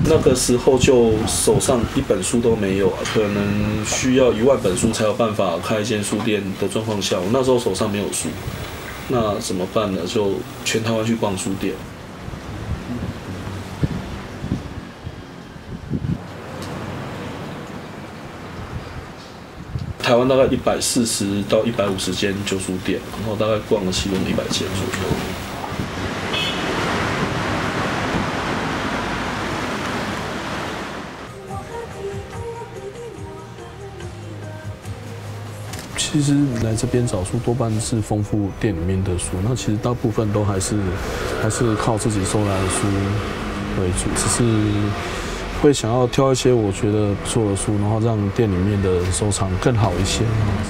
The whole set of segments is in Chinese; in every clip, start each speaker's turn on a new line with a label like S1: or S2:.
S1: 那个时候就手上一本书都没有啊，可能需要10000本书才有办法开一间书店的状况下，我那时候手上没有书，那怎么办呢？就全台湾去逛书店。台湾大概140到150间旧书店，然后大概逛了其中100间左右。其实来这边找书多半是丰富店里面的书，那其实大部分都还是靠自己收来的书为主，只是会想要挑一些我觉得不错的书，然后让店里面的收藏更好一些。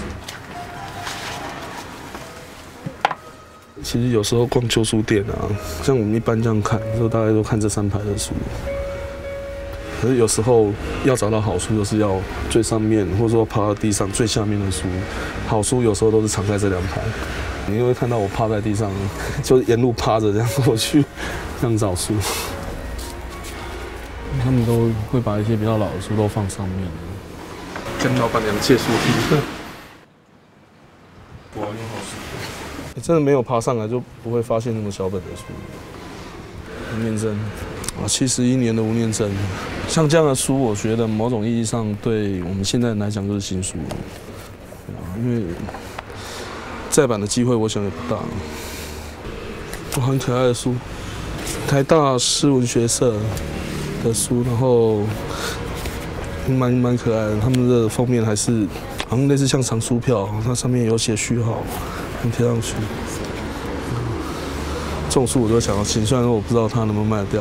S1: 其实有时候逛旧书店啊，像我们一般这样看，就大概都看这3排的书。可是有时候要找到好书，就是要最上面，或者说趴到地上最下面的书。好书有时候都是藏在这2排，你会看到我趴在地上，就是沿路趴着这样过去，这样找书。他们都会把一些比较老的书都放上面，跟老板娘借书听。我有好书，真的没有爬上来就不会发现那么小本的书。吴念真，71年的吴念真，像这样的书，我觉得某种意义上对我们现在人来讲就是新书，因为再版的机会我想也不大。哇，很可爱的书，台大诗文学社的书，然后蛮可爱的。他们的封面还是好像类似像藏书票，它上面有写序号，贴上去。这种书我就想要请，虽然说我不知道它能不能卖得掉。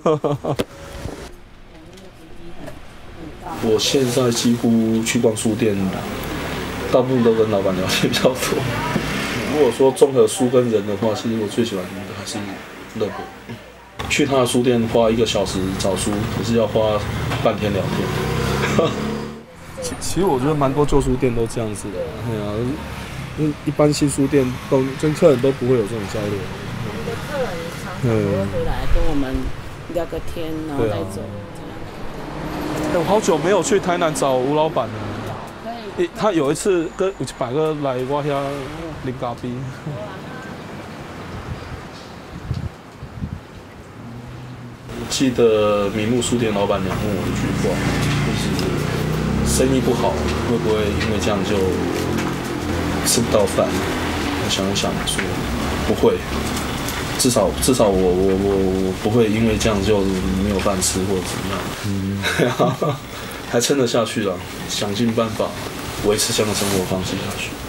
S1: 我现在几乎去逛书店，大部分都跟老板聊天比较多。如果说综合书跟人的话，其实我最喜欢的还是乐博。去他的书店花1个小时找书，可是要花半天聊天。其实我觉得蛮多旧书店都这样子的，对啊，因为一般新书店都跟客人都不会有这种交流。
S2: 我们的客人常常会回来跟我们聊个天，然后再走。
S1: 我好久没有去台南找吴老板了。他有一次跟100个来我遐啉咖啡。我记得名目书店老板娘问我一句话，就是生意不好，会不会因为这样就吃不到饭？我想一想说，不会，至少我不会因为这样就没有饭吃或者怎么样，还撑得下去了，想尽办法维持这样的生活方式下去。